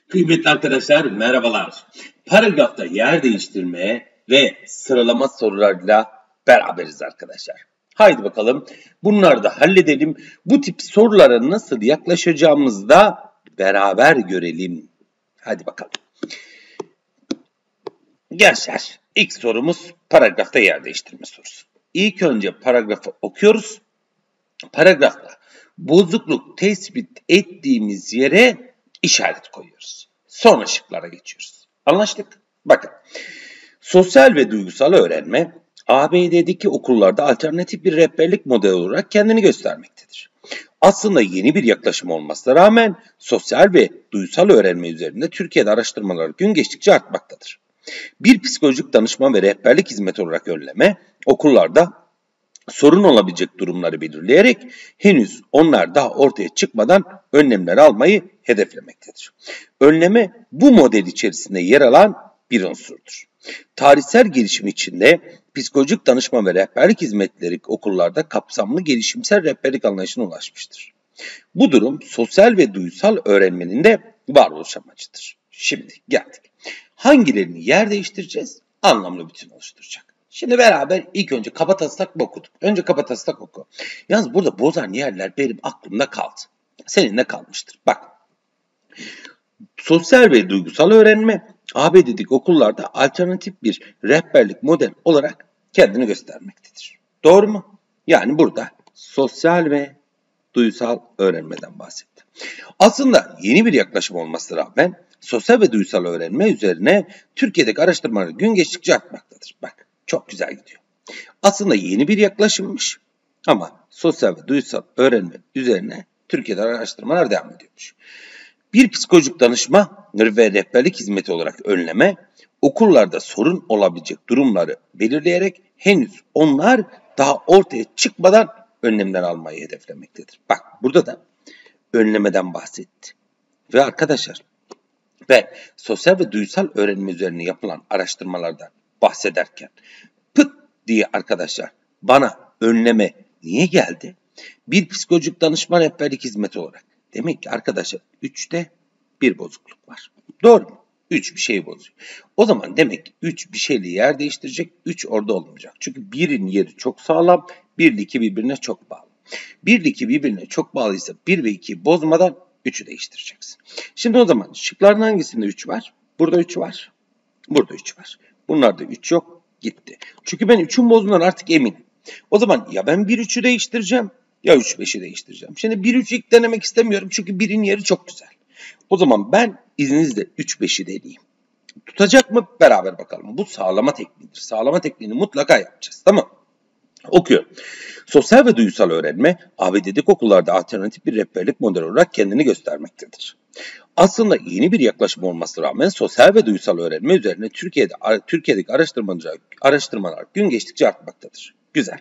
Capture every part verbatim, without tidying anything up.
Kıymetli arkadaşlar merhabalar. Paragrafta yer değiştirme ve sıralama sorularıyla beraberiz arkadaşlar. Haydi bakalım bunları da halledelim. Bu tip sorulara nasıl yaklaşacağımızı da beraber görelim. Hadi bakalım. Gençler ilk sorumuz paragrafta yer değiştirme sorusu. İlk önce paragrafı okuyoruz. Paragrafta bozukluk tespit ettiğimiz yere işaret koyuyoruz. Sonra şıklara geçiyoruz. Anlaştık? Bakın. Sosyal ve duygusal öğrenme A B D'deki okullarda alternatif bir rehberlik modeli olarak kendini göstermektedir. Aslında yeni bir yaklaşım olmasına rağmen sosyal ve duygusal öğrenme üzerinde Türkiye'de araştırmalar gün geçtikçe artmaktadır. Bir psikolojik danışma ve rehberlik hizmeti olarak önleme okullarda sorun olabilecek durumları belirleyerek henüz onlar daha ortaya çıkmadan önlemler almayı hedeflemektedir. Önleme bu model içerisinde yer alan bir unsurdur. Tarihsel gelişim içinde psikolojik danışma ve rehberlik hizmetleri okullarda kapsamlı gelişimsel rehberlik anlayışına ulaşmıştır. Bu durum sosyal ve duysal öğrenmenin de varoluş amacıdır. Şimdi geldik. Hangilerini yer değiştireceğiz? Anlamlı bütün oluşturacak. Şimdi beraber ilk önce kabataslak mı okuduk? Önce kabataslak oku. Yalnız burada bozan yerler benim aklımda kaldı. Senin de kalmıştır. Bak. Sosyal ve duygusal öğrenme A B D'deki okullarda alternatif bir rehberlik model olarak kendini göstermektedir. Doğru mu? Yani burada sosyal ve duygusal öğrenmeden bahsetti. Aslında yeni bir yaklaşım olmasına rağmen sosyal ve duygusal öğrenme üzerine Türkiye'deki araştırmalar gün geçtikçe artmaktadır. Bak. Çok güzel gidiyor. Aslında yeni bir yaklaşımmış ama sosyal ve duygusal öğrenme üzerine Türkiye'de araştırmalar devam ediyormuş. Bir psikolojik danışma ve rehberlik hizmeti olarak önleme, okullarda sorun olabilecek durumları belirleyerek henüz onlar daha ortaya çıkmadan önlemler almayı hedeflemektedir. Bak burada da önlemeden bahsetti. Ve arkadaşlar ben sosyal ve duygusal öğrenme üzerine yapılan araştırmalardan bahsederken pıt diye arkadaşlar bana önleme niye geldi? Bir psikolojik danışma rehberlik hizmeti olarak. Demek ki arkadaşlar üçte bir bozukluk var. Doğru mu? üç bir şey bozuyor. O zaman demek ki üç bir şeyle yer değiştirecek. üç orada olmayacak. Çünkü birin yeri çok sağlam. bir ile iki birbirine çok bağlı. bir ile iki birbirine çok bağlıysa bir ve ikiyi bozmadan üçü değiştireceksin. Şimdi o zaman şıkların hangisinde üç var? Burada üç var. Burada üç var. Bunlarda üç yok. Gitti. Çünkü ben üçün bozduğundan artık eminim. O zaman ya ben bir üçü değiştireceğim ya üç beşi değiştireceğim. Şimdi bir üçü ilk denemek istemiyorum çünkü birin yeri çok güzel. O zaman ben izninizle üç beşi deneyeyim. Tutacak mı? Beraber bakalım. Bu sağlama tekniğidir. Sağlama tekniğini mutlaka yapacağız. Tamam. Okuyorum. Sosyal ve duygusal öğrenme A B D'deki okullarda alternatif bir rehberlik modeli olarak kendini göstermektedir. Aslında yeni bir yaklaşım olmasına rağmen sosyal ve duygusal öğrenme üzerine Türkiye'de Türkiye'deki araştırmalar, araştırmalar gün geçtikçe artmaktadır. Güzel.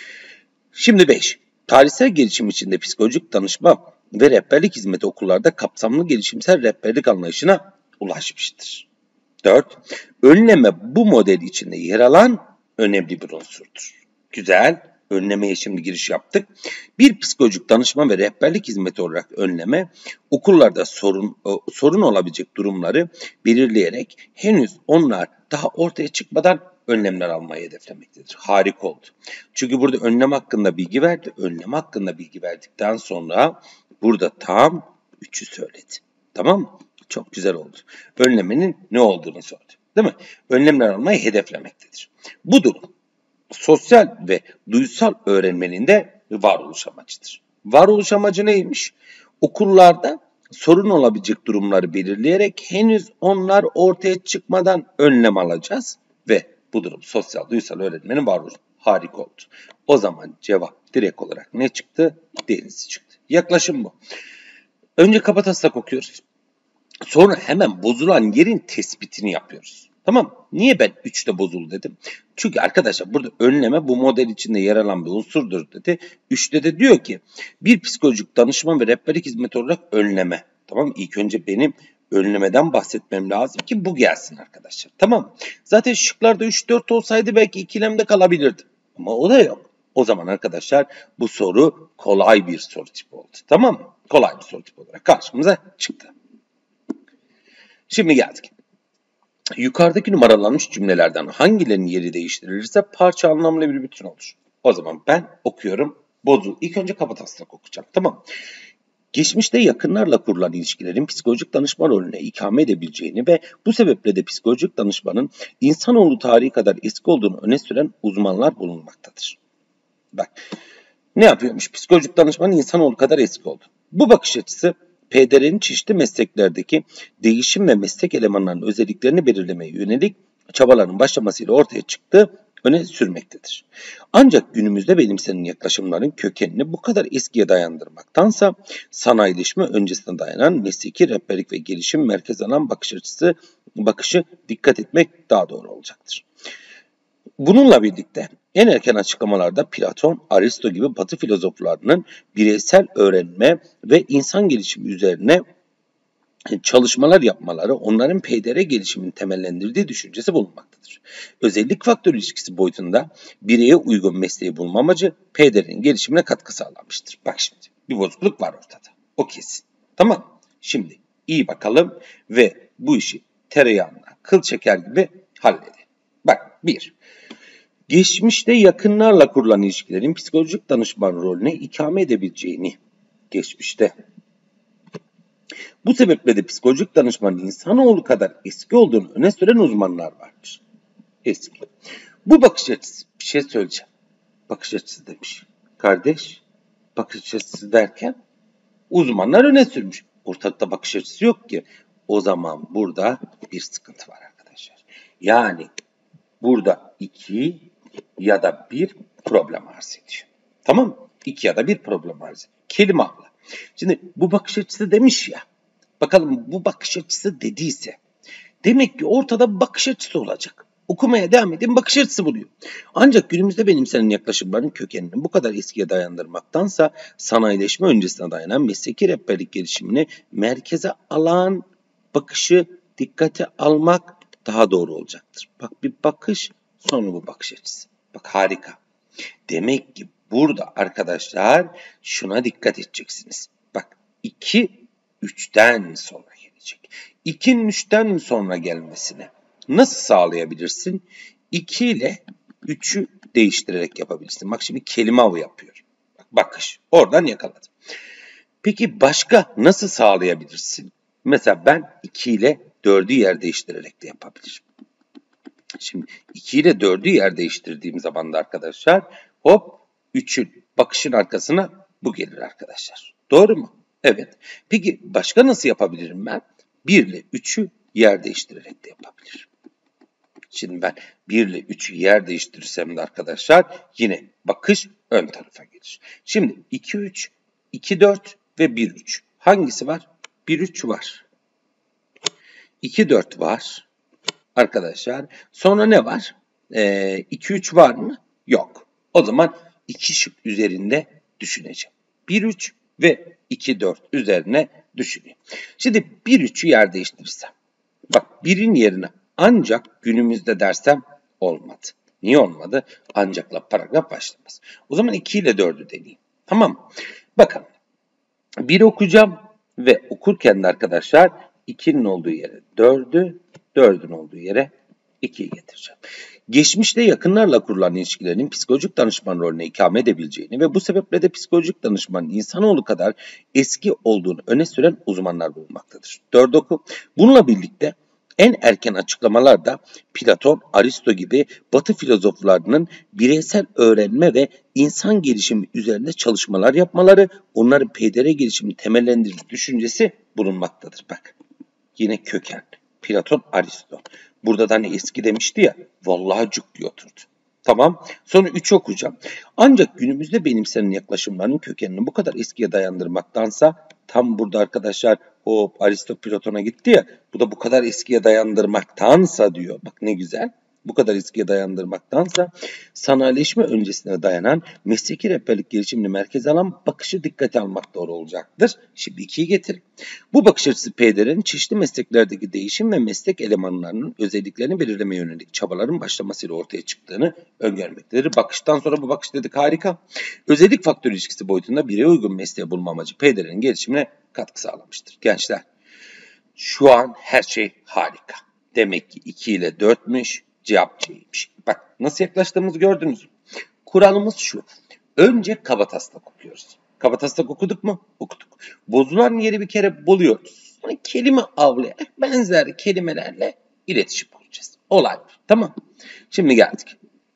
Şimdi beş. Tarihsel gelişim içinde psikolojik danışma ve rehberlik hizmeti okullarda kapsamlı gelişimsel rehberlik anlayışına ulaşmıştır. dört. Önleme bu model içinde yer alan önemli bir unsurdur. Güzel. Önlemeye şimdi giriş yaptık. Bir psikolojik danışma ve rehberlik hizmeti olarak önleme, okullarda sorun sorun olabilecek durumları belirleyerek henüz onlar daha ortaya çıkmadan önlemler almayı hedeflemektedir. Harika oldu. Çünkü burada önlem hakkında bilgi verdi. Önlem hakkında bilgi verdikten sonra burada tam üçü söyledi. Tamam mı? Çok güzel oldu. Önlemenin ne olduğunu söyledi. Değil mi? Önlemler almayı hedeflemektedir. Bu durum sosyal ve duysal öğrenmenin de varoluş amacıdır. Varoluş amacı neymiş? Okullarda sorun olabilecek durumları belirleyerek henüz onlar ortaya çıkmadan önlem alacağız ve bu durum sosyal duysal öğrenmenin varoluşu. Harika oldu. O zaman cevap direkt olarak ne çıktı? Denizli çıktı. Yaklaşım bu. Önce kabataslak okuyoruz. Sonra hemen bozulan yerin tespitini yapıyoruz. Tamam. Niye ben üçte bozuldu dedim? Çünkü arkadaşlar burada önleme bu model içinde yer alan bir unsurdur dedi. üçte de diyor ki bir psikolojik danışma ve rehberlik hizmeti olarak önleme. Tamam. İlk önce benim önlemeden bahsetmem lazım ki bu gelsin arkadaşlar. Tamam. Zaten şıklarda üç dört olsaydı belki ikilemde kalabilirdim. Ama o da yok. O zaman arkadaşlar bu soru kolay bir soru tipi oldu. Tamam mı? Kolay bir soru tipi olarak karşımıza çıktı. Şimdi geldik. Yukarıdaki numaralanmış cümlelerden hangilerinin yeri değiştirilirse parça anlamlı bir bütün olur. O zaman ben okuyorum. Bozu ilk önce kabataslak okuyacağım. Tamam. Geçmişte yakınlarla kurulan ilişkilerin psikolojik danışma rolüne ikame edebileceğini ve bu sebeple de psikolojik danışmanın insanoğlu tarihi kadar eski olduğunu öne süren uzmanlar bulunmaktadır. Bak, ne yapıyormuş? Psikolojik danışmanın insanoğlu kadar eski oldu. Bu bakış açısı P D R'nin çeşitli mesleklerdeki değişim ve meslek elemanlarının özelliklerini belirlemeye yönelik çabaların başlamasıyla ortaya çıktığı öne sürmektedir. Ancak günümüzde benimsenen yaklaşımların kökenini bu kadar eskiye dayandırmaktansa sanayileşme öncesine dayanan mesleki rehberlik ve gelişim merkez alan bakış açısı bakışı dikkat etmek daha doğru olacaktır. Bununla birlikte en erken açıklamalarda Platon, Aristo gibi Batı filozoflarının bireysel öğrenme ve insan gelişimi üzerine çalışmalar yapmaları onların P D R gelişimini temellendirdiği düşüncesi bulunmaktadır. Özellik faktör ilişkisi boyutunda bireye uygun mesleği bulma amacı P D R'nin gelişimine katkı sağlamıştır. Bak şimdi bir bozukluk var ortada. O kesin. Tamam. Şimdi iyi bakalım ve bu işi tereyağına kıl çeker gibi halledelim. Bak bir. Geçmişte yakınlarla kurulan ilişkilerin psikolojik danışman rolüne ikame edebileceğini geçmişte. Bu sebeple de psikolojik danışmanın insanoğlu kadar eski olduğunu öne süren uzmanlar vardır. Eski. Bu bakış açısı, bir şey söyleyeceğim. Bakış açısı demiş. Kardeş, bakış açısı derken uzmanlar öne sürmüş. Ortakta bakış açısı yok ki. O zaman burada bir sıkıntı var arkadaşlar. Yani burada iki ya da bir problem arz ediyor. Tamam mı? İki ya da bir problem arz ediyor. Kelime avla. Şimdi bu bakış açısı demiş ya. Bakalım bu bakış açısı dediyse. Demek ki ortada bir bakış açısı olacak. Okumaya devam edin, bakış açısı buluyor. Ancak günümüzde benimsenen yaklaşımların kökenini bu kadar eskiye dayandırmaktansa sanayileşme öncesine dayanan mesleki rehberlik gelişimini merkeze alan bakışı dikkate almak daha doğru olacaktır. Bak bir bakış, sonra bu bakış açısı. Bak harika. Demek ki burada arkadaşlar şuna dikkat edeceksiniz. Bak iki üçten sonra gelecek. ikinin üçten sonra gelmesini nasıl sağlayabilirsin? iki ile üçü değiştirerek yapabilirsin. Bak şimdi kelime avı yapıyorum. Bak, bakış. Oradan yakaladım. Peki başka nasıl sağlayabilirsin? Mesela ben iki ile dördü yer değiştirerek de yapabilirim. Şimdi iki ile dördü yer değiştirdiğim zaman da arkadaşlar hop üçün bakışın arkasına bu gelir arkadaşlar. Doğru mu? Evet. Peki başka nasıl yapabilirim ben? bir ile üçü yer değiştirerek de yapabilirim. Şimdi ben bir ile üçü yer değiştirirsem de arkadaşlar yine bakış ön tarafa gelir. Şimdi iki üç, iki dört ve bir üç. Hangisi var? bir üç var. iki dört var. Arkadaşlar sonra ne var? Ee, iki üç var mı? Yok. O zaman iki şık üzerinde düşüneceğim. bir üç ve iki dört üzerine düşüneyim. Şimdi bir üçü yer değiştirirsem. Bak birin yerine ancak günümüzde dersem olmadı. Niye olmadı? Ancakla paragraf başlamaz. O zaman iki ile dördü deneyeyim. Tamam mı? Bakın. bir okuyacağım ve okurken de arkadaşlar ikinin olduğu yere dördü, dördün olduğu yere ikiyi getireceğim. Geçmişte yakınlarla kurulan ilişkilerin psikolojik danışman rolüne ikame edebileceğini ve bu sebeple de psikolojik danışmanın insanoğlu kadar eski olduğunu öne süren uzmanlar bulunmaktadır. Dört oku. Bununla birlikte en erken açıklamalarda Platon, Aristo gibi Batı filozoflarının bireysel öğrenme ve insan gelişimi üzerinde çalışmalar yapmaları onların P D R gelişimini temellendirdiği düşüncesi bulunmaktadır. Bak yine köken. Platon, Aristo. Burada da hani eski demişti ya, vallahi cuk diye oturdu. Tamam. Sonra üç okuyacağım. Ancak günümüzde benimsenen yaklaşımların kökenini bu kadar eskiye dayandırmaktansa tam burada arkadaşlar o Aristo Platon'a gitti ya, bu da bu kadar eskiye dayandırmaktansa diyor. Bak ne güzel. Bu kadar eskiye dayandırmaktansa sanayileşme öncesine dayanan mesleki rehberlik gelişimini merkeze alan bakışı dikkate almak doğru olacaktır. Şimdi ikiyi getir. Bu bakış açısı P D R'nin çeşitli mesleklerdeki değişim ve meslek elemanlarının özelliklerini belirlemeye yönelik çabaların başlamasıyla ortaya çıktığını öngörmektedir. Bakıştan sonra bu bakış dedik harika. Özellik faktör ilişkisi boyutunda bireye uygun mesleği bulma amacı P D R'nin gelişimine katkı sağlamıştır. Gençler, Şu an her şey harika. Demek ki iki ile dörtmüş, cevap C'ymiş. Bak nasıl yaklaştığımızı gördünüz mü? Kuralımız şu. Önce kabataslak okuyoruz. Kabataslak okuduk mu? Okuduk. Bozulan yeri bir kere buluyoruz. Sonra kelime avlayarak benzer kelimelerle iletişim kuracağız. Olay var. Tamam. Şimdi geldik.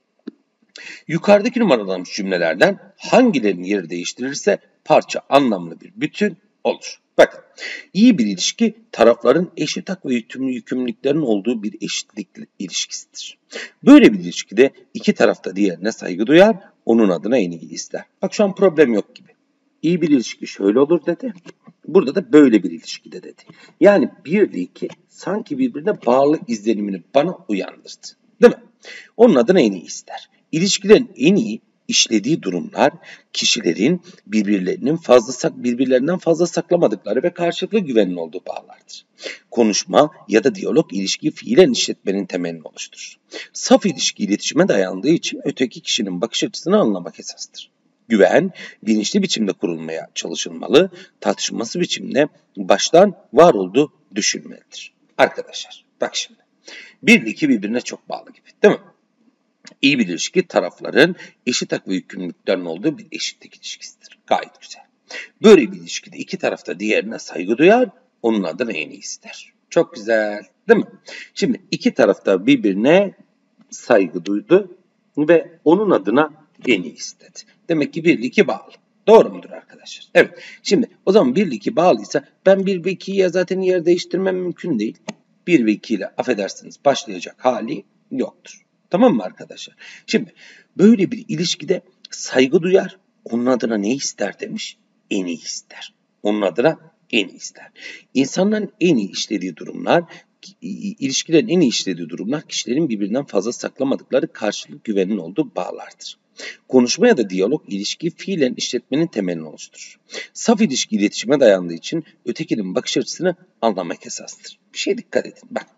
Yukarıdaki numaralanmış cümlelerden hangilerinin yeri değiştirirse parça anlamlı bir bütün olur. Bakın, iyi bir ilişki tarafların eşit hak ve yükümlülüklerin olduğu bir eşitlik ilişkisidir. Böyle bir ilişkide iki taraf da diğerine saygı duyar, onun adına en iyi ister. Bak şu an problem yok gibi. İyi bir ilişki şöyle olur dedi. Burada da böyle bir ilişkide dedi. Yani bir ile iki sanki birbirine bağlı izlenimini bana uyandırdı. Değil mi? Onun adına en iyi ister. İlişkilerin en iyi işlediği durumlar kişilerin birbirlerinin fazla birbirlerinden fazla saklamadıkları ve karşılıklı güvenin olduğu bağlardır. Konuşma ya da diyalog ilişkiyi fiilen işletmenin temelini oluşturur. Saf ilişki iletişime dayandığı için öteki kişinin bakış açısını anlamak esastır. Güven bilinçli biçimde kurulmaya çalışılmalı, tartışılması biçimde baştan var olduğu düşünülmelidir. Arkadaşlar bak şimdi bir ile iki birbirine çok bağlı gibi değil mi? İyi bir ilişki tarafların eşit hak ve yükümlülüklerin olduğu bir eşitlik ilişkisidir. Gayet güzel. Böyle bir ilişkide iki taraf da diğerine saygı duyar, onun adına en iyi ister. Çok güzel değil mi? Şimdi iki taraf da birbirine saygı duydu ve onun adına en iyi istedi. Demek ki bir ile iki bağlı. Doğru mudur arkadaşlar? Evet. Şimdi o zaman bir ile iki bağlıysa ben bir ve ikiyi zaten yer değiştirmem mümkün değil. bir ve iki ile affedersiniz başlayacak hali yoktur. Tamam mı arkadaşlar? Şimdi böyle bir ilişkide saygı duyar, onun adına ne ister demiş? En iyi ister. Onun adına en iyi ister. İnsanların en iyi işlediği durumlar, ilişkilerin en iyi işlediği durumlar kişilerin birbirinden fazla saklamadıkları karşılık güvenin olduğu bağlardır. Konuşma ya da diyalog ilişki fiilen işletmenin temelini oluşturur. Saf ilişki iletişime dayandığı için ötekinin bakış açısını anlamak esastır. Bir şey dikkat edin bak.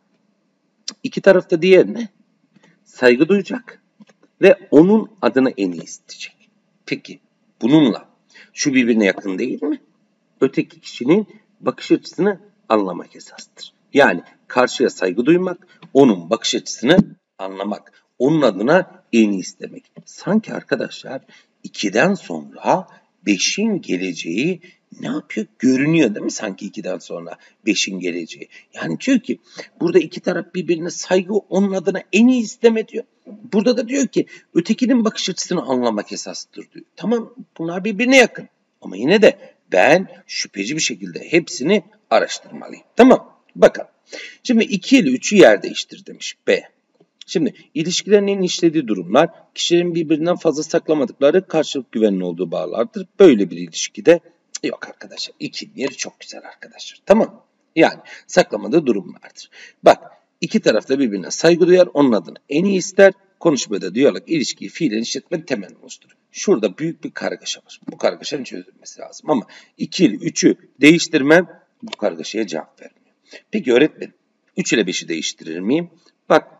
İki tarafta diğerine saygı duyacak ve onun adına en iyi isteyecek. Peki bununla şu birbirine yakın değil mi? Öteki kişinin bakış açısını anlamak esastır. Yani karşıya saygı duymak, onun bakış açısını anlamak, onun adına en iyi istemek. Sanki arkadaşlar ikiden sonra beşin geleceği ne yapıyor? Görünüyor değil mi sanki ikiden sonra beşin geleceği? Yani diyor ki burada iki taraf birbirine saygı, onun adına en iyi isteme diyor. Burada da diyor ki ötekinin bakış açısını anlamak esastır diyor. Tamam bunlar birbirine yakın ama yine de ben şüpheci bir şekilde hepsini araştırmalıyım. Tamam bakalım. Şimdi iki ile üçü yer değiştir demiş B. Şimdi ilişkilerin en işlediği durumlar kişilerin birbirinden fazla saklamadıkları karşılık güvenin olduğu bağlardır. Böyle bir ilişkide yok arkadaşlar. İkinin yeri çok güzel arkadaşlar. Tamam. Yani saklamadığı durumlardır. Bak iki taraf da birbirine saygı duyar. Onun adına en iyi ister. Konuşmada diyalog ilişkiyi fiilen işletmenin temelini oluşturur. Şurada büyük bir kargaşa var. Bu kargaşanın çözülmesi lazım ama iki ile üçü değiştirmem bu kargaşaya cevap vermiyor. Peki öğretmenim üç ile beşi değiştirir miyim? Bak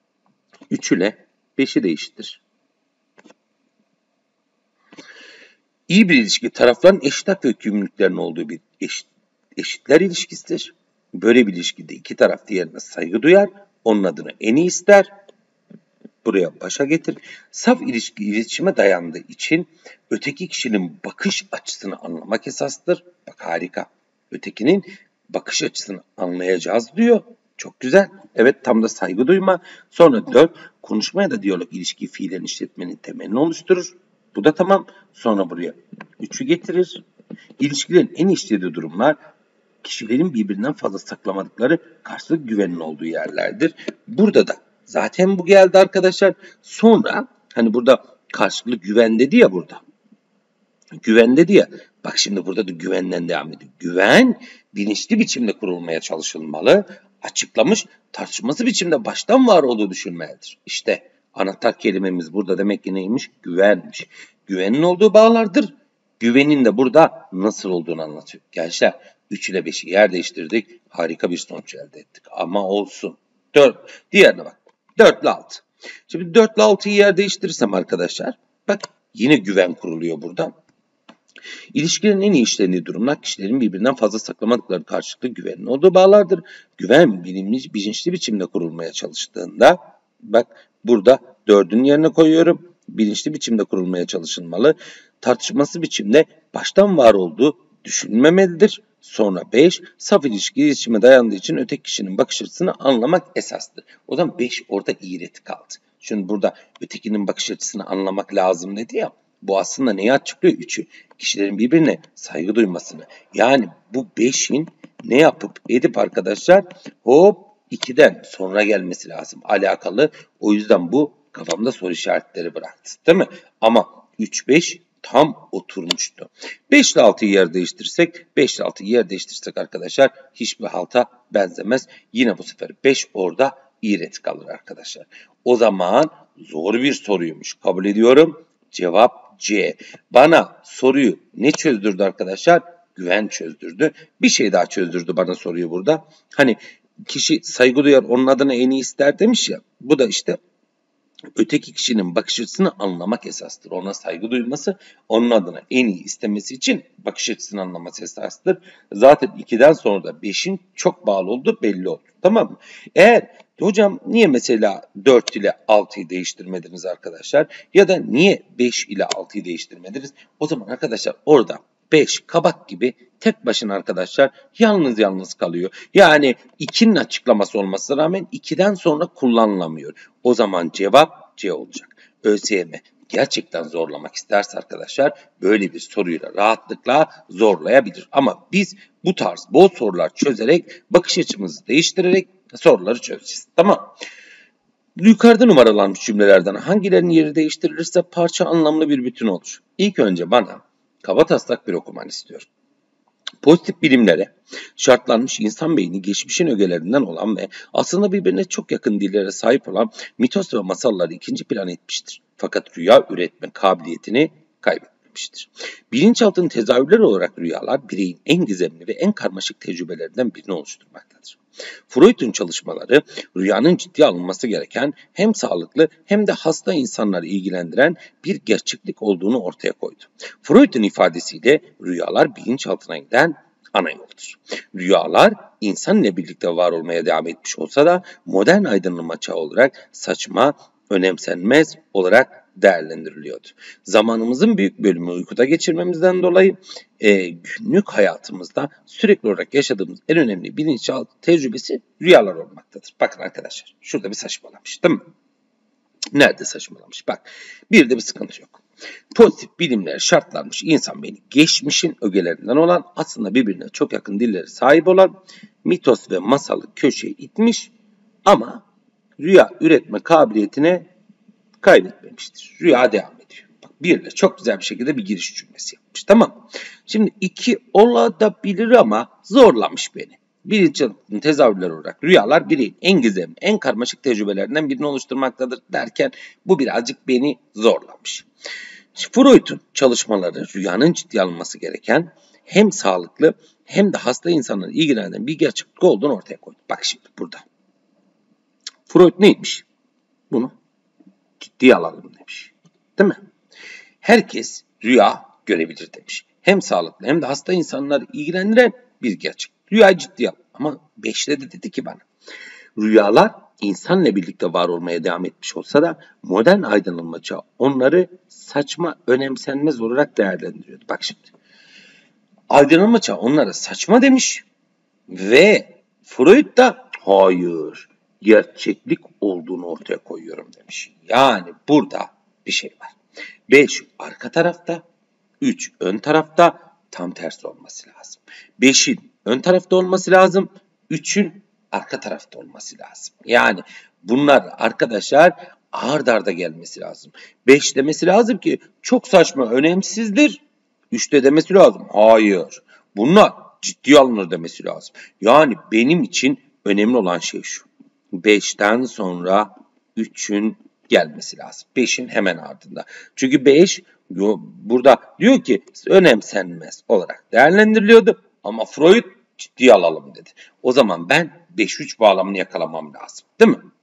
üç ile beşi değiştir. İyi bir ilişki tarafların eşit hak ve yükümlülüklerin olduğu bir eşit, eşitler ilişkisidir. Böyle bir ilişkide iki taraf diğerine saygı duyar, onun adına en iyi ister. Buraya başa getir. Saf ilişki iletişime dayandığı için öteki kişinin bakış açısını anlamak esastır. Bak harika. Ötekinin bakış açısını anlayacağız diyor. Çok güzel. Evet tam da saygı duyma. Sonra dört konuşma ya da diyalog ilişki fiilen işletmenin temelini oluşturur. Bu da tamam. Sonra buraya üçü getirir. İlişkilerin en işlediği durumlar kişilerin birbirinden fazla saklamadıkları karşılık güvenin olduğu yerlerdir. Burada da zaten bu geldi arkadaşlar. Sonra hani burada karşılıklı güven dedi ya burada. Güven dedi ya. Bak şimdi burada da güvenden devam ediyor. Güven bilinçli biçimde kurulmaya çalışılmalı. Açıklamış, tartışması biçimde baştan var olduğu düşünmelidir. İşte anahtar kelimemiz burada demek ki neymiş? Güvenmiş. Güvenin olduğu bağlardır. Güvenin de burada nasıl olduğunu anlatıyor. Gençler üç ile beşi yer değiştirdik. Harika bir sonuç elde ettik. Ama olsun. dört. Diğerine bak. dört ile altı. Şimdi dört ile altıyı yer değiştirirsem arkadaşlar. Bak yine güven kuruluyor burada. İlişkilerin en iyi işlendiği durumlar kişilerin birbirinden fazla saklamadıkları karşılıklı güvenin olduğu bağlardır. Güven bilinmiş, bilinçli biçimde kurulmaya çalıştığında, bak burada dördün yerine koyuyorum. Bilinçli biçimde kurulmaya çalışılmalı. Tartışması biçimde baştan var olduğu düşünülmemelidir. Sonra beş, saf ilişki iletişime dayandığı için öteki kişinin bakış açısını anlamak esastır. O zaman beş orada iğreti kaldı. Şimdi burada ötekinin bakış açısını anlamak lazım dedi ya. Bu aslında neyi açıklıyor? Üçü. Kişilerin birbirine saygı duymasını. Yani bu beşin ne yapıp edip arkadaşlar hop ikiden sonra gelmesi lazım. Alakalı. O yüzden bu kafamda soru işaretleri bıraktı. Değil mi? Ama üç beş tam oturmuştu. beş ile altıyı yer değiştirsek, beş ile altıyı yer değiştirsek arkadaşlar hiçbir halta benzemez. Yine bu sefer beş orada iğreti kalır arkadaşlar. O zaman zor bir soruymuş. Kabul ediyorum. Cevap C. Bana soruyu ne çözdürdü arkadaşlar? Güven çözdürdü. Bir şey daha çözdürdü bana soruyu burada. Hani kişi saygı duyar, onun adına en iyi ister demiş ya. Bu da işte öteki kişinin bakış açısını anlamak esastır. Ona saygı duyması, onun adına en iyi istemesi için bakış açısını anlaması esastır. Zaten ikiden sonra da beşin çok bağlı olduğu belli oldu. Tamam mı? Eğer hocam niye mesela dört ile altıyı değiştirmediniz arkadaşlar? Ya da niye beş ile altıyı değiştirmediniz? O zaman arkadaşlar orada beş kabak gibi tek başına arkadaşlar yalnız yalnız kalıyor. Yani ikinin açıklaması olmasına rağmen ikiden sonra kullanılamıyor. O zaman cevap C olacak. ÖSYM gerçekten zorlamak isterse arkadaşlar böyle bir soruyla rahatlıkla zorlayabilir. Ama biz bu tarz bol sorular çözerek bakış açımızı değiştirerek soruları çözeceğiz. Tamam. Yukarıda numaralanmış cümlelerden hangilerinin yeri değiştirilirse parça anlamlı bir bütün olur. İlk önce bana kabataslak bir okuman istiyorum. Pozitif bilimlere şartlanmış insan beyni geçmişin ögelerinden olan ve aslında birbirine çok yakın dillere sahip olan mitos ve masalları ikinci plana etmiştir. Fakat rüya üretme kabiliyetini kaybetmemiştir. Bilinçaltının tezahürleri olarak rüyalar bireyin en gizemli ve en karmaşık tecrübelerinden birini oluşturmaktadır. Freud'un çalışmaları rüyanın ciddiye alınması gereken hem sağlıklı hem de hasta insanları ilgilendiren bir gerçeklik olduğunu ortaya koydu. Freud'un ifadesiyle rüyalar bilinçaltına giden ana yoldur. Rüyalar insanla birlikte var olmaya devam etmiş olsa da modern aydınlanma çağı olarak saçma, önemsenmez olarak değerlendiriliyordu. Zamanımızın büyük bölümü uykuda geçirmemizden dolayı e, günlük hayatımızda sürekli olarak yaşadığımız en önemli bilinçaltı tecrübesi rüyalar olmaktadır. Bakın arkadaşlar şurada bir saçmalamış değil mi? Nerede saçmalamış? Bak bir de bir sıkıntı yok. Pozitif bilimler şartlanmış insan beyni geçmişin ögelerinden olan aslında birbirine çok yakın dillere sahip olan mitos ve masalı köşeye itmiş ama rüya üretme kabiliyetine kaybetmemiştir. Rüya devam ediyor. Bak bir de çok güzel bir şekilde bir giriş cümlesi yapmış. Tamam. Şimdi iki olabilir ama zorlamış beni. Bilinçaltının tezahürleri olarak rüyalar bireyin en gizemli, en karmaşık tecrübelerinden birini oluşturmaktadır derken bu birazcık beni zorlamış. Freud'un çalışmaları rüyanın ciddiye alınması gereken hem sağlıklı hem de hasta insanları ilgilendiren bir gerçeklik olduğunu ortaya koydu. Bak şimdi burada. Freud neymiş? Bunu ciddiye alalım demiş. Değil mi? Herkes rüya görebilir demiş. Hem sağlıklı hem de hasta insanları ilgilendiren bir gerçek. Rüya ciddiye al. Ama beşte de dedi ki bana. Rüyalar insanla birlikte var olmaya devam etmiş olsa da modern aydınlanma çağı onları saçma, önemsenmez olarak değerlendiriyordu. Bak şimdi. Aydınlanma çağı onlara saçma demiş ve Freud da hayır, gerçeklik olduğunu ortaya koyuyorum demiş. Yani burada bir şey var. beş arka tarafta, üç ön tarafta, tam tersi olması lazım. beşin ön tarafta olması lazım, üçün arka tarafta olması lazım. Yani bunlar arkadaşlar ard arda gelmesi lazım. beş demesi lazım ki çok saçma, önemsizdir. üçte demesi lazım. Hayır. Bunlar ciddiye alınır demesi lazım. Yani benim için önemli olan şey şu. beşten sonra üçün gelmesi lazım. beşin hemen ardında. Çünkü beş burada diyor ki önemsenmez olarak değerlendiriliyordu. Ama Freud ciddiye alalım dedi. O zaman ben beş üç bağlamını yakalamam lazım. Değil mi?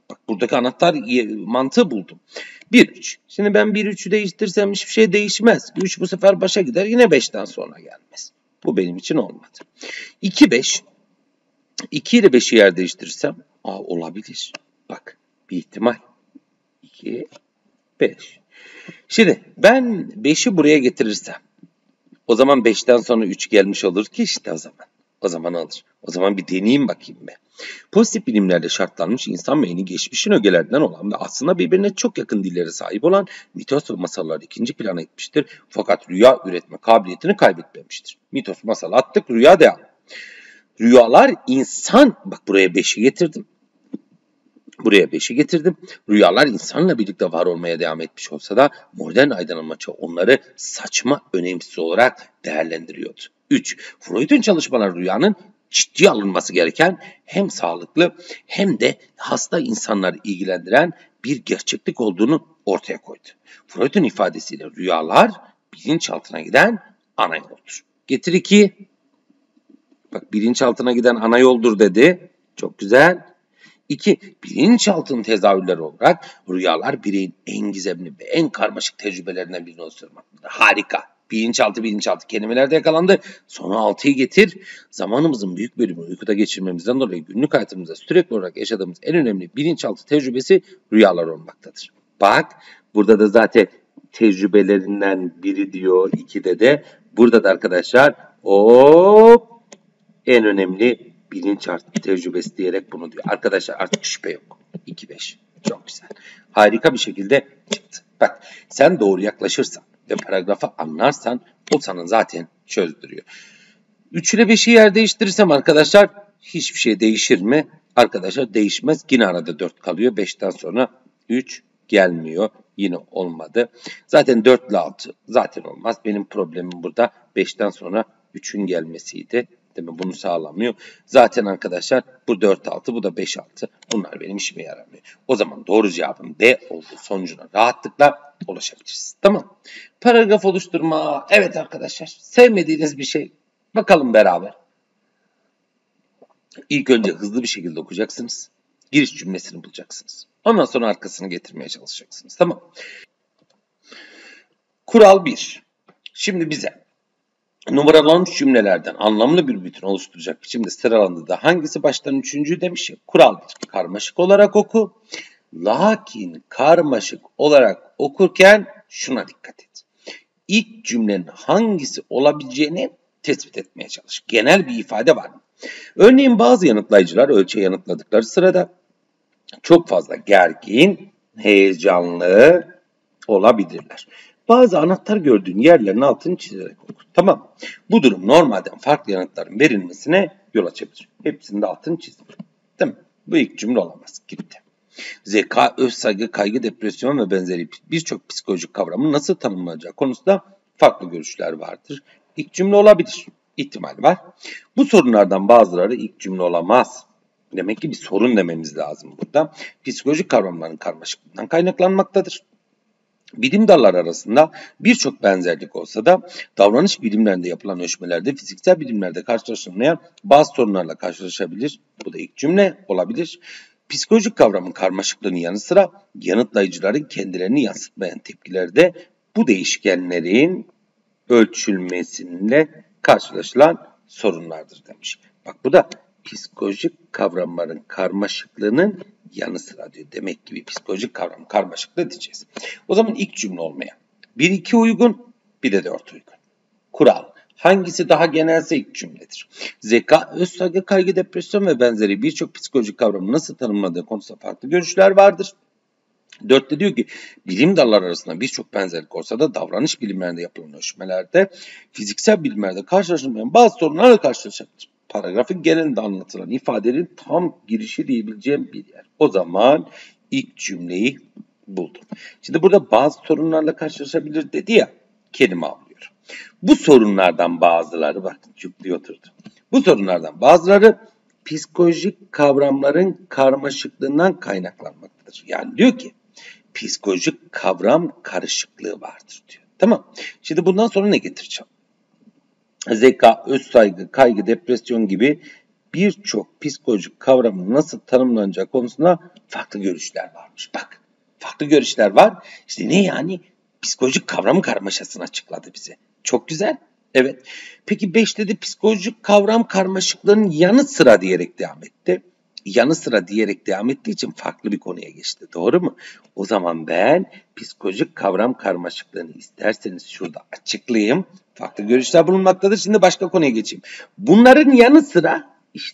Bak buradaki anahtar mantığı buldum. bir üç. Şimdi ben bir üçü değiştirsem hiçbir şey değişmez. üç bu sefer başa gider. Yine beşten sonra gelmez. Bu benim için olmadı. iki beş. iki ile beşi yer değiştirirsem aa, olabilir. Bak bir ihtimal. iki beş. Şimdi ben beşi buraya getirirsem o zaman beşten sonra üç gelmiş olur ki işte o zaman. O zaman alır. O zaman bir deneyeyim bakayım be. Pozitif bilimlerde şartlanmış insan beyni geçmişin ögelerinden olan ve aslında birbirine çok yakın dillere sahip olan mitos ve masallar ikinci plana gitmiştir. Fakat rüya üretme kabiliyetini kaybetmemiştir. Mitos masal attık, rüya devam. Rüyalar insan, bak buraya beşi getirdim. Buraya beşi getirdim. Rüyalar insanla birlikte var olmaya devam etmiş olsa da modern aydınlanma çağı onları saçma, önemsiz olarak değerlendiriyordu. üç. Freud'un çalışmaları rüyanın ciddiye alınması gereken hem sağlıklı hem de hasta insanları ilgilendiren bir gerçeklik olduğunu ortaya koydu. Freud'un ifadesiyle rüyalar bilinçaltına giden ana yoldur. Getir iki. Bak bilinçaltına giden ana yoldur dedi. Çok güzel. İki, bilinçaltının tezahürleri olarak rüyalar bireyin en gizemli ve en karmaşık tecrübelerinden birini oluşturmaktadır. Harika. Bilinçaltı bilinçaltı kelimelerde yakalandı. Sonra altıyı getir. Zamanımızın büyük bölümünü uykuda geçirmemizden dolayı günlük hayatımızda sürekli olarak yaşadığımız en önemli bilinçaltı tecrübesi rüyalar olmaktadır. Bak burada da zaten tecrübelerinden biri diyor. ikide de. Burada da arkadaşlar hop en önemli bilinçaltı tecrübesi diyerek bunu diyor. Arkadaşlar artık şüphe yok. iki beş. Çok güzel. Harika bir şekilde çıktı. Bak sen doğru yaklaşırsan ve paragrafı anlarsan o sana zaten çözdürüyor. üç ile beşi yer değiştirirsem arkadaşlar hiçbir şey değişir mi? Arkadaşlar değişmez. Yine arada dört kalıyor. beşten sonra üç gelmiyor. Yine olmadı. Zaten dört ile altı zaten olmaz. Benim problemim burada beşten sonra üçün gelmesiydi. Değil mi? Bunu sağlamıyor. Zaten arkadaşlar bu dört altı bu da beş altı. Bunlar benim işime yaramıyor. O zaman doğru cevabın D olduğu sonucuna rahatlıkla ulaşabiliriz. Tamam. Paragraf oluşturma. Evet arkadaşlar. Sevmediğiniz bir şey. Bakalım beraber. İlk önce hızlı bir şekilde okuyacaksınız. Giriş cümlesini bulacaksınız. Ondan sonra arkasını getirmeye çalışacaksınız. Tamam. Kural bir. Şimdi bize numaralanmış cümlelerden anlamlı bir bütün oluşturacak biçimde sıralandığı da hangisi baştan üçüncü demiş ya. Kural bir. Karmaşık olarak oku. Lakin karmaşık olarak okurken şuna dikkat et. İlk cümlenin hangisi olabileceğini tespit etmeye çalış. Genel bir ifade var mı? Örneğin bazı yanıtlayıcılar ölçeği yanıtladıkları sırada çok fazla gergin, heyecanlı olabilirler. Bazı anahtar gördüğün yerlerin altını çizerek oku. Tamam. Bu durum normalden farklı yanıtların verilmesine yol açabilir. Hepsinin de altını çizdim. Değil mi? Bu ilk cümle olamaz. Gitti. Zeka, özsaygı, kaygı, depresyon ve benzeri birçok psikolojik kavramın nasıl tanımlanacağı konusunda farklı görüşler vardır. İlk cümle olabilir. İhtimal var. Bu sorunlardan bazıları ilk cümle olamaz. Demek ki bir sorun dememiz lazım burada. Psikolojik kavramların karmaşıklığından kaynaklanmaktadır. Bilim dalları arasında birçok benzerlik olsa da davranış bilimlerinde yapılan ölçmelerde fiziksel bilimlerde karşılaşılmayan bazı sorunlarla karşılaşabilir. Bu da ilk cümle olabilir. Psikolojik kavramın karmaşıklığının yanı sıra yanıtlayıcıların kendilerini yansıtmayan tepkileri de bu değişkenlerin ölçülmesiyle karşılaşılan sorunlardır demiş. Bak bu da psikolojik kavramların karmaşıklığının yanı sıra diyor. Demek ki bir psikolojik kavram karmaşıklığı diyeceğiz. O zaman ilk cümle olmaya bir iki uygun, bir de dört uygun. Kural. Hangisi daha genelse ilk cümledir. Zeka, özsaygı, kaygı, depresyon ve benzeri birçok psikolojik kavramı nasıl tanımladığı konusunda farklı görüşler vardır. Dörtte diyor ki bilim dalları arasında birçok benzerlik olsa da davranış bilimlerinde yapılan ölçmelerde fiziksel bilimlerde karşılaşılmayan bazı sorunlarla karşılaşacaktır. Paragrafın genelinde anlatılan ifadenin tam girişi diyebileceğim bir yer. O zaman ilk cümleyi buldum. Şimdi burada bazı sorunlarla karşılaşabilir dedi ya, kelime avlıyor. Bu sorunlardan bazıları bakın cüklüğü oturdu. Bu sorunlardan bazıları psikolojik kavramların karmaşıklığından kaynaklanmaktadır. Yani diyor ki psikolojik kavram karışıklığı vardır diyor. Tamam. Şimdi bundan sonra ne getireceğim? Zeka, özsaygı, kaygı, depresyon gibi birçok psikolojik kavramın nasıl tanımlanacağı konusunda farklı görüşler varmış. Bak, farklı görüşler var. İşte ne yani? Psikolojik kavram karmaşasını açıkladı bize. Çok güzel. Evet. Peki beşte de psikolojik kavram karmaşıklığının yanı sıra diyerek devam etti. Yanı sıra diyerek devam ettiği için farklı bir konuya geçti. Doğru mu? O zaman ben psikolojik kavram karmaşıklığını isterseniz şurada açıklayayım. Farklı görüşler bulunmaktadır. Şimdi başka konuya geçeyim. Bunların yanı sıra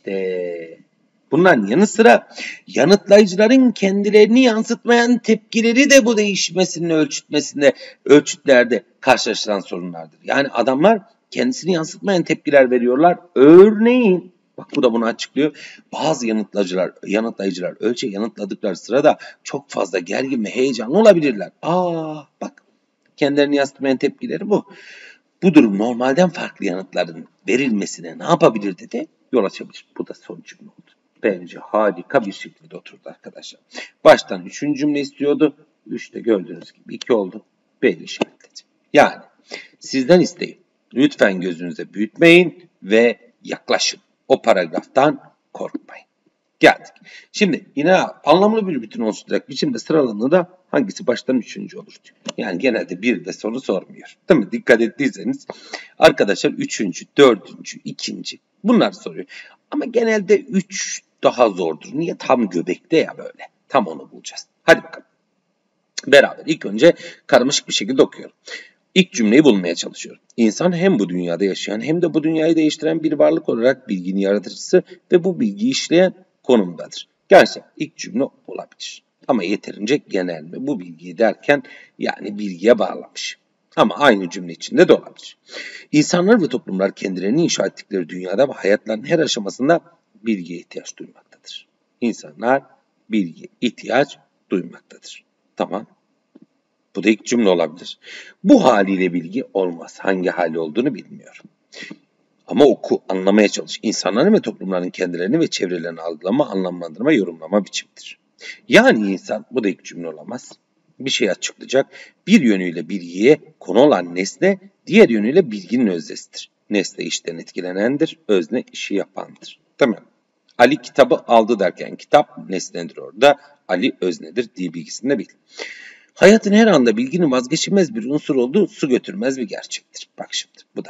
işte bunların yanı sıra yanıtlayıcıların kendilerini yansıtmayan tepkileri de bu değişmesinin ölçütmesinde, ölçütlerde karşılaşılan sorunlardır. Yani adamlar kendisini yansıtmayan tepkiler veriyorlar. Örneğin, bak bu da bunu açıklıyor. Bazı yanıtlayıcılar, yanıtlayıcılar ölçe yanıtladıkları sırada çok fazla gergin ve heyecanlı olabilirler. Aa, bak kendilerini yansıtmayan tepkileri bu. Bu durum normalden farklı yanıtların verilmesine ne yapabilir dedi? Yol açabilir. Bu da son cümle oldu. Bence harika bir şekilde oturdu arkadaşlar. Baştan üçüncü cümle istiyordu. Üçte gördüğünüz gibi iki oldu. B'yi işaretledi. Yani sizden isteğim. Lütfen gözünüze büyütmeyin ve yaklaşın. O paragraftan korkmayın. Geldik. Şimdi yine anlamlı bir bütün oluşturacak biçimde sıralandığında hangisi baştan üçüncü olur diyor. Yani genelde bir de soru sormuyor. Değil mi? Dikkat ettiyseniz arkadaşlar üçüncü, dördüncü, ikinci bunlar soruyor. Ama genelde üç daha zordur. Niye? Tam göbekte ya böyle. Tam onu bulacağız. Hadi bakalım. Beraber ilk önce karmaşık bir şekilde okuyorum. İlk cümleyi bulmaya çalışıyorum. İnsan hem bu dünyada yaşayan hem de bu dünyayı değiştiren bir varlık olarak bilginin yaratıcısı ve bu bilgiyi işleyen konumdadır. Gerçekten ilk cümle olabilir. Ama yeterince genel mi? Bu bilgiyi derken yani bilgiye bağlamış. Ama aynı cümle içinde de olabilir. İnsanlar ve toplumlar kendilerini inşa ettikleri dünyada ve hayatlarının her aşamasında bilgiye ihtiyaç duymaktadır. İnsanlar bilgiye ihtiyaç duymaktadır. Tamam. Bu da ilk cümle olabilir. Bu haliyle bilgi olmaz. Hangi hali olduğunu bilmiyorum. Ama oku, anlamaya çalış. İnsanların ve toplumların kendilerini ve çevrelerini algılama, anlamlandırma, yorumlama biçimidir. Yani insan, bu da ilk cümle olamaz. Bir şey açıklayacak. Bir yönüyle bilgiye konu olan nesne, diğer yönüyle bilginin öznesidir. Nesne işten etkilenendir, özne işi yapandır. Tamam. Ali kitabı aldı derken kitap nesnedir orada. Ali öznedir diye bilgisini de bil. Hayatın her anda bilginin vazgeçilmez bir unsur olduğu su götürmez bir gerçektir. Bak şimdi bu da.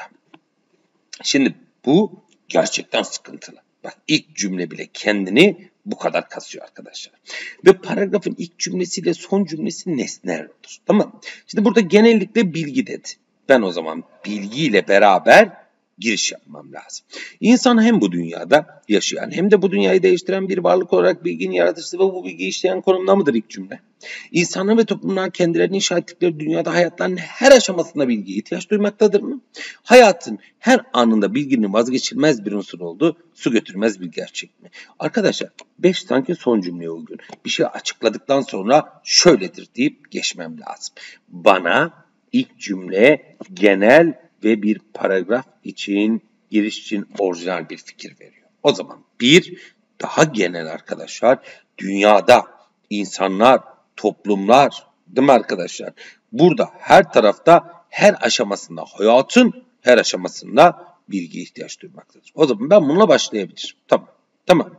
Şimdi bu gerçekten sıkıntılı. Bak ilk cümle bile kendini bu kadar kasıyor arkadaşlar. Ve paragrafın ilk cümlesiyle son cümlesi nesnel olur. Tamam. Şimdi burada genellikle bilgi dedi. Ben o zaman bilgiyle beraber giriş yapmam lazım. İnsan hem bu dünyada yaşayan hem de bu dünyayı değiştiren bir varlık olarak bilginin yaratıcısı ve bu bilgiyi işleyen konumda mıdır ilk cümle? İnsanlar ve toplumlar kendilerini inşa ettikleri dünyada hayatlarının her aşamasında bilgiye ihtiyaç duymaktadır mı? Hayatın her anında bilginin vazgeçilmez bir unsur olduğu su götürmez bir gerçek mi? Arkadaşlar beş sanki son cümleye uygun. Bir şey açıkladıktan sonra şöyledir deyip geçmem lazım. Bana ilk cümle genel ve bir paragraf için, giriş için orijinal bir fikir veriyor. O zaman bir, daha genel arkadaşlar, dünyada insanlar, toplumlar, değil mi arkadaşlar? Burada her tarafta, her aşamasında, hayatın her aşamasında bilgiye ihtiyaç duymaktadır. O zaman ben bununla başlayabilirim. Tamam, tamam.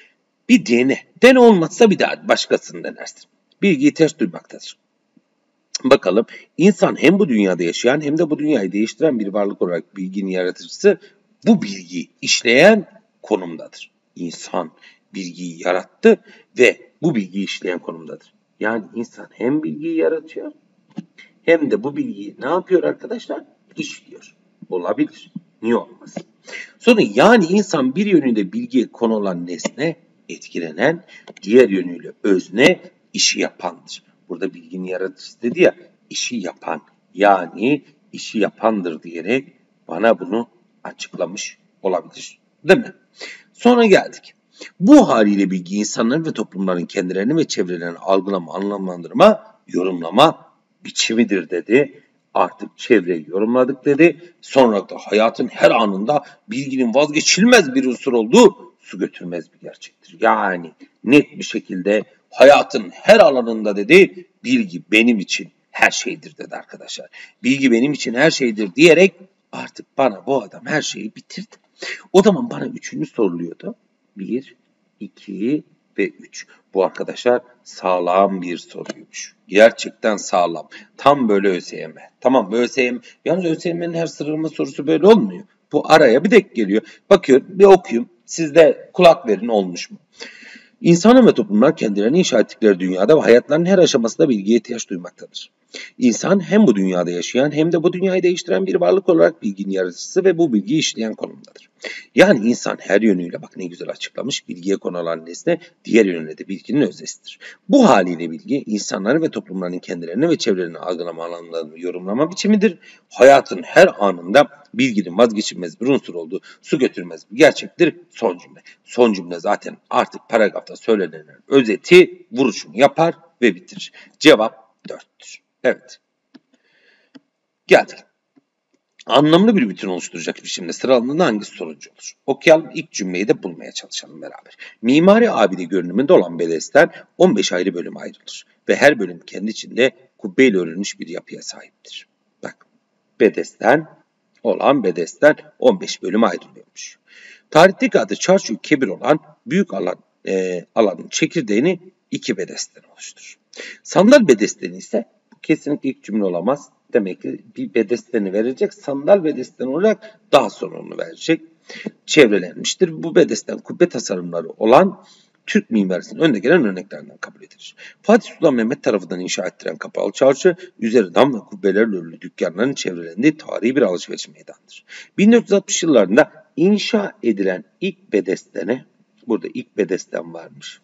Bir dene. Dene olmazsa bir daha başkasını denersin. Bilgiye ihtiyaç duymaktadır. Bakalım, insan hem bu dünyada yaşayan hem de bu dünyayı değiştiren bir varlık olarak bilginin yaratıcısı, bu bilgiyi işleyen konumdadır. İnsan bilgiyi yarattı ve bu bilgiyi işleyen konumdadır. Yani insan hem bilgiyi yaratıyor hem de bu bilgiyi ne yapıyor arkadaşlar? İşliyor. Olabilir. Niye olmaz? Sonra yani insan bir yönüyle bilgiye konu olan nesne, etkilenen, diğer yönüyle özne, işi yapandır. Burada bilginin yaratıcısı dedi ya, işi yapan, yani işi yapandır diyerek bana bunu açıklamış olabilir. Değil mi? Sonra geldik. Bu haliyle bilgi insanların ve toplumların kendilerini ve çevrelerini algılama, anlamlandırma, yorumlama biçimidir dedi. Artık çevreyi yorumladık dedi. Sonra da hayatın her anında bilginin vazgeçilmez bir unsur olduğu su götürmez bir gerçektir. Yani net bir şekilde hayatın her alanında dedi, bilgi benim için her şeydir dedi arkadaşlar. Bilgi benim için her şeydir diyerek artık bana bu adam her şeyi bitirdi. O zaman bana üçüncü soruluyordu. bir, iki ve üç. Bu arkadaşlar sağlam bir soruymuş. Gerçekten sağlam. Tam böyle ÖSYM. Tamam ÖSYM. Yalnız ÖSYM'nin her sıralama sorusu böyle olmuyor. Bu araya bir denk geliyor. Bakıyorum bir okuyayım. Siz de kulak verin olmuş mu? İnsan ve toplumlar kendilerini inşa ettikleri dünyada ve hayatlarının her aşamasında bilgiye ihtiyaç duymaktadır. İnsan hem bu dünyada yaşayan hem de bu dünyayı değiştiren bir varlık olarak bilginin yaratıcısı ve bu bilgiyi işleyen konumdadır. Yani insan her yönüyle bak ne güzel açıklamış bilgiye konulan nesne diğer yönüyle de bilginin öznesidir. Bu haliyle bilgi insanların ve toplumların kendilerini ve çevrelerini algılama alanlarını yorumlama biçimidir. Hayatın her anında bilginin vazgeçilmez bir unsur olduğu su götürmez bir gerçektir. Son cümle. Son cümle zaten artık paragrafta söylenen özeti vuruşunu yapar ve bitirir. Cevap dörttür. Evet. Geldik. Anlamlı bir bütün oluşturacak biçimde sıralandığında hangisi sonuncu olur? Okuyalım ilk cümleyi de bulmaya çalışalım beraber. Mimari abide görünümünde olan bedesten on beş ayrı bölüme ayrılır. Ve her bölüm kendi içinde kubbeyle örülmüş bir yapıya sahiptir. Bak bedesten olan bedesten on beş bölüme ayrılıyormuş. Tarihteki adı Çarşı Kebir olan büyük alan e, alanın çekirdeğini iki bedesten oluşturur. Sandal bedesteni ise kesinlikle ilk cümle olamaz. Demek ki bir bedesteni verecek. Sandal bedesten olarak daha sonra onu verecek. Çevrelenmiştir. Bu bedesten kubbe tasarımları olan Türk mimarisinin önde gelen örneklerinden kabul edilir. Fatih Sultan Mehmet tarafından inşa ettiren Kapalı Çarşı, üzeri dam ve kubbelerle örülü dükkanların çevrelendiği tarihi bir alışveriş meydanıdır. bin dört yüz altmış yıllarında inşa edilen ilk bedestene, burada ilk bedesten varmış,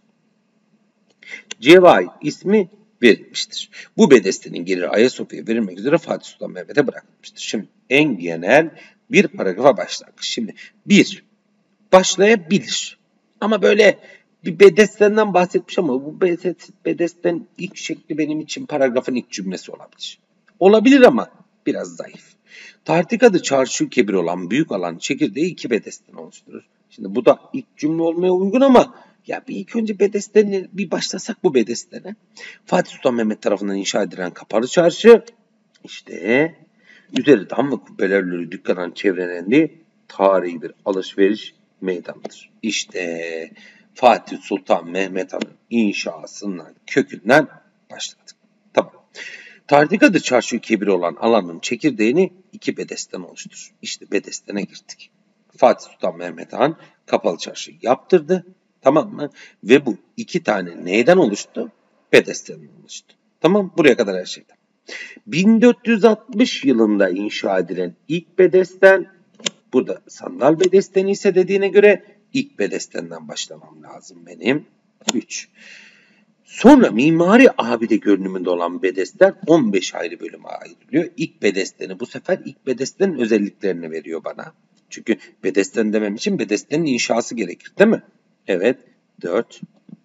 Cevahir ismi verilmiştir. Bu bedestenin geliri Ayasofya'ya verilmek üzere Fatih Sultan Mehmet'e bırakılmıştır. Şimdi en genel bir paragrafa başlangıç. Şimdi bir, başlayabilir. Ama böyle bir bedestenden bahsetmiş ama bu bedesten ilk şekli benim için paragrafın ilk cümlesi olabilir. Olabilir ama biraz zayıf. Tarihteki adı Çarşı Kebir olan büyük alan çekirdeği iki bedesten oluşturur. Şimdi bu da ilk cümle olmaya uygun ama ya bir ilk önce bedestenle bir başlasak bu bedestene. Fatih Sultan Mehmet tarafından inşa edilen Kapalı Çarşı işte üzeri dam ve kubbelerle dükkanın çevrelendiği tarihi bir alışveriş meydanıdır. İşte Fatih Sultan Mehmet Han'ın inşasından kökünden başladık. Tamam. Tarihteki adı Çarşı Kebir olan alanın çekirdeğini iki bedesten oluşturur. İşte bedestene girdik. Fatih Sultan Mehmet Han Kapalı Çarşı'yı yaptırdı. Tamam mı? Ve bu iki tane neyden oluştu? Bedestenden oluştu. Tamam, buraya kadar her şeyden. bin dört yüz altmış yılında inşa edilen ilk bedesten, burada sandal bedesteni ise dediğine göre ilk bedestenden başlamam lazım benim. üç. Sonra mimari abide görünümünde olan bedesten on beş ayrı bölüme ayrılıyor. İlk bedesteni bu sefer ilk bedestenin özelliklerini veriyor bana. Çünkü bedesten demem için bedestenin inşası gerekir değil mi? Evet. dört.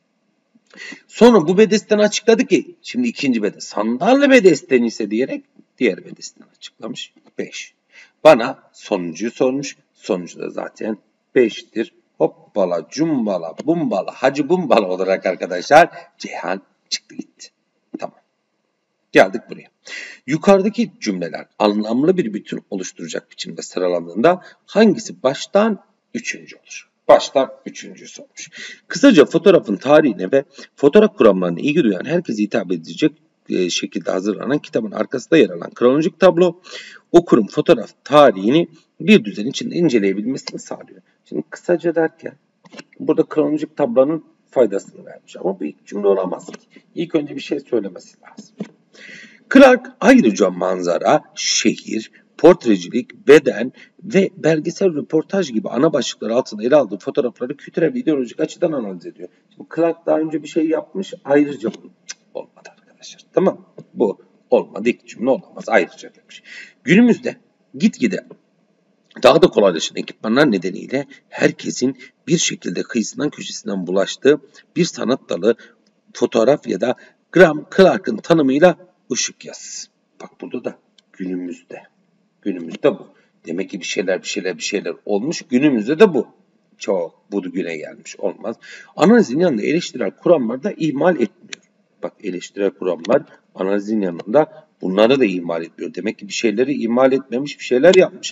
Sonra bu bedesten açıkladı ki şimdi ikinci bedesten sandalye bedesten ise diyerek diğer bedesten açıklamış. beş. Bana sonuncuyu sormuş. Sonucu da zaten beştir. Hoppala, cumbala, bumbala, hacı bumbala olarak arkadaşlar Ceyhan çıktı gitti. Tamam. Geldik buraya. Yukarıdaki cümleler anlamlı bir bütün oluşturacak biçimde sıralandığında hangisi baştan üçüncü olur? Baştan üçüncüsü olmuş. Kısaca fotoğrafın tarihine ve fotoğraf kuramlarına ilgi duyan herkese hitap edecek şekilde hazırlanan kitabın arkasında yer alan kronolojik tablo okurun fotoğraf tarihini bir düzen içinde inceleyebilmesini sağlıyor. Şimdi kısaca derken burada kronolojik tablonun faydasını vermiş ama bu ilk cümle olamaz ki. İlk önce bir şey söylemesi lazım. Clark ayrıca manzara, şehir, portrecilik, beden ve belgesel röportaj gibi ana başlıklar altında ele aldığı fotoğrafları kültürel ve ideolojik açıdan analiz ediyor. Şimdi Clark daha önce bir şey yapmış, ayrıca bunu Cık, olmadı arkadaşlar. Tamam, bu olmadı, ilk cümle olamaz, ayrıca demiş. Günümüzde gitgide daha da kolaylaşan ekipmanlar nedeniyle herkesin bir şekilde kıyısından köşesinden bulaştığı bir sanat dalı fotoğraf ya da Graham Clark'ın tanımıyla ışık yazısı. Bak burada da günümüzde. Günümüzde bu. Demek ki bir şeyler bir şeyler bir şeyler olmuş. Günümüzde de bu. Çok bugüne gelmiş. Olmaz. Analizin yanında eleştirel kuramlar da ihmal etmiyor. Bak eleştirel kuramlar analizin yanında bunları da ihmal etmiyor. Demek ki bir şeyleri ihmal etmemiş, bir şeyler yapmış.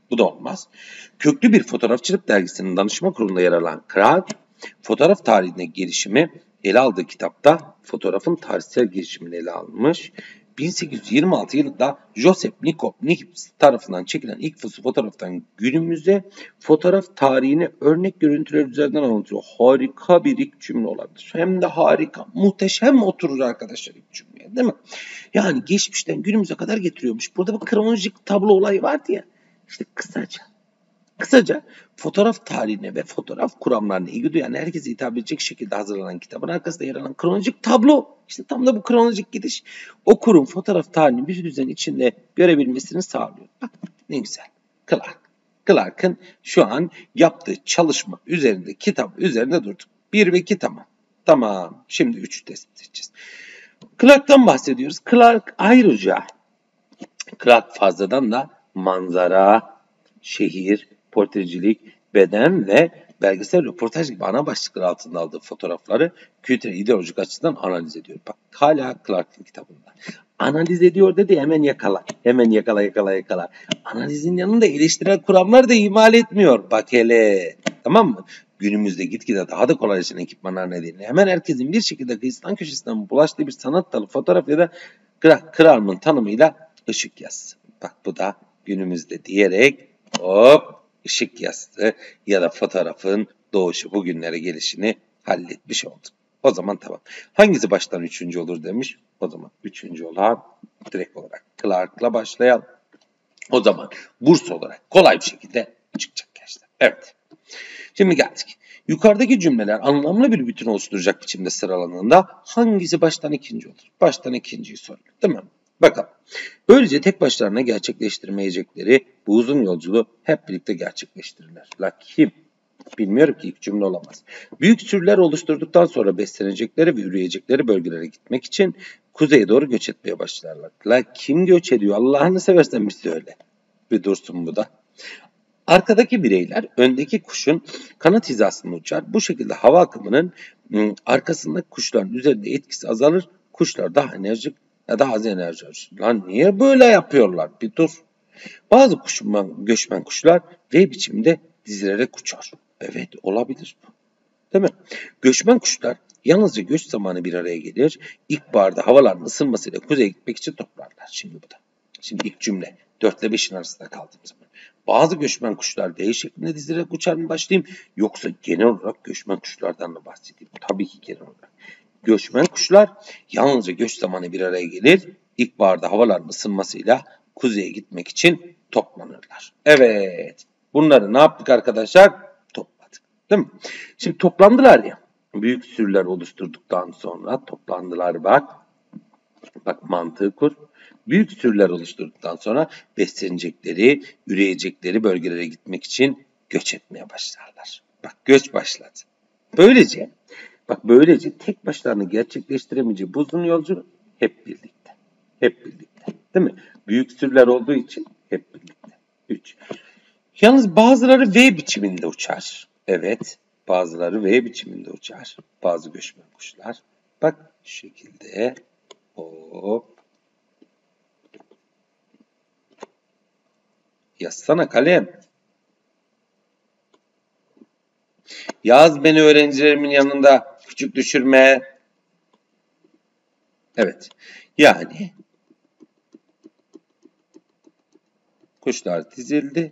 Bu da olmaz. Köklü bir fotoğrafçılık dergisinin danışma kurulunda yer alan Clark, fotoğraf tarihine gelişimi ele aldığı kitapta fotoğrafın tarihsel gelişimini ele almış. bin sekiz yüz yirmi altı yılında Joseph Nichols tarafından çekilen ilk fotoğraftan günümüzde fotoğraf tarihini örnek görüntüler üzerinden anlatıyor. Harika bir ilk cümle olabilir. Hem de harika, muhteşem oturur arkadaşlar ilk cümleye, değil mi? Yani geçmişten günümüze kadar getiriyormuş. Burada bir kronolojik tablo olayı vardı ya. İşte kısaca. Kısaca fotoğraf tarihine ve fotoğraf kuramlarına ilgi duyan herkese hitap edecek şekilde hazırlanan kitabın arkasında yer alan kronolojik tablo. İşte tam da bu kronolojik gidiş okurun fotoğraf tarihini bir düzen içinde görebilmesini sağlıyor. Bak ne güzel. Clark. Clark'ın şu an yaptığı çalışma üzerinde, kitap üzerinde durduk. Bir ve iki tamam. Tamam. Şimdi üçü tespit edeceğiz. Clark'tan bahsediyoruz. Clark ayrıca Clark fazladan da manzara, şehir, portrecilik, beden ve belgesel röportaj gibi ana başlıklar altında aldığı fotoğrafları kültürel ideolojik açıdan analiz ediyor. Bak hala Clark'ın kitabında. Analiz ediyor dedi hemen yakala. Hemen yakala yakala yakala. Analizin yanında eleştirel kuramlar da ihmal etmiyor. Bak hele. Tamam mı? Günümüzde gitgide daha da kolaylaşan ekipmanlar nedeniyle hemen herkesin bir şekilde kıyısından köşesinden bulaştığı bir sanat dalı fotoğraf ya da Clark'ın tanımıyla ışık yazısı. Bak bu da günümüzde diyerek hop ışık yazısı ya da fotoğrafın doğuşu bugünlere gelişini halletmiş olduk. O zaman tamam. Hangisi baştan üçüncü olur demiş. O zaman üçüncü olan direkt olarak Clark'la başlayalım. O zaman burs olarak kolay bir şekilde çıkacak gençler. Evet. Şimdi geldik. Yukarıdaki cümleler anlamlı bir bütün oluşturacak biçimde sıralandığında hangisi baştan ikinci olur? Baştan ikinciyi soruyor. Değil mi? Bakalım. Böylece tek başlarına gerçekleştirmeyecekleri bu uzun yolculuğu hep birlikte gerçekleştirirler. Lakin bilmiyorum ki ilk cümle olamaz. Büyük sürüler oluşturduktan sonra beslenecekleri ve üreyecekleri bölgelere gitmek için kuzeye doğru göç etmeye başlarlar. La kim göç ediyor? Allah'ını seversen bir söyle. Bir dursun bu da. Arkadaki bireyler öndeki kuşun kanat hizasında uçar. Bu şekilde hava akımının ım, arkasındaki kuşların üzerinde etkisi azalır. Kuşlar daha enerjik ya daha az enerji harcar. Lan niye böyle yapıyorlar? Bir dur. Bazı kuşman, göçmen kuşlar V biçimde dizilerek uçar. Evet olabilir bu. Değil mi? Göçmen kuşlar yalnızca göç zamanı bir araya gelir. İlkbaharda havaların ısınmasıyla kuzeye gitmek için toplarlar. Şimdi bu da. Şimdi ilk cümle dört ile beşin arasında kaldığımız zaman. Bazı göçmen kuşlar V şeklinde dizilerek uçar mı başlayayım? Yoksa genel olarak göçmen kuşlardan mı bahsedeyim? Tabii ki genel olarak. Göçmen kuşlar yalnızca göç zamanı bir araya gelir. İlkbaharda havaların ısınmasıyla kuzeye gitmek için toplanırlar. Evet. Bunları ne yaptık arkadaşlar? Topladık. Değil mi? Şimdi toplandılar ya. Büyük sürüler oluşturduktan sonra toplandılar bak. Bak mantığı kur. Büyük sürüler oluşturduktan sonra beslenecekleri, üreyecekleri bölgelere gitmek için göç etmeye başlarlar. Bak göç başladı. Böylece Bak böylece tek başlarına gerçekleştiremeyeceği bu uzun yolculuk hep birlikte. Hep birlikte. Değil mi? Büyük sürüler olduğu için hep birlikte. üç. Yalnız bazıları V biçiminde uçar. Evet. Bazıları V biçiminde uçar. Bazı göçmen kuşlar. Bak şu şekilde. Hop. Yazsana kalem. Yaz beni öğrencilerimin yanında. Küçük düşürme. Evet. Yani kuşlar dizildi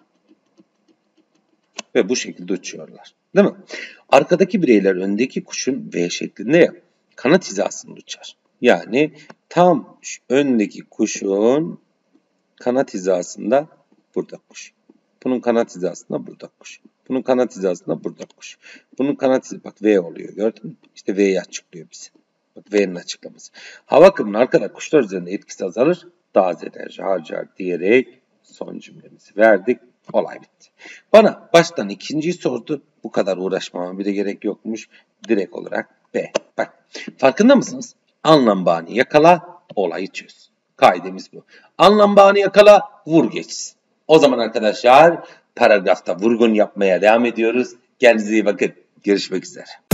ve bu şekilde uçuyorlar. Değil mi? Arkadaki bireyler öndeki kuşun V şeklinde ya kanat hizasında uçar. Yani tam şu öndeki kuşun kanat hizasında burada kuş. Bunun kanat hizasında burada kuş. Bunun kanat hizasında burada kuş. Bunun kanat hizasında bak V oluyor gördün mü? İşte V'yi açıklıyor bize. Bak V'nin açıklaması. Hava akımının arkada kuşlar üzerinde etkisi azalır. Daha az enerji harcar diyerek son cümlemizi verdik. Olay bitti. Bana baştan ikinciyi sordu. Bu kadar uğraşmama bile gerek yokmuş. Direkt olarak B. Bak farkında mısınız? Anlam bağını yakala, olayı çöz. Kaidemiz bu. Anlam bağını yakala, vur geçsin. O zaman arkadaşlar paragrafta vurgun yapmaya devam ediyoruz. Kendinize iyi bakın. Görüşmek üzere.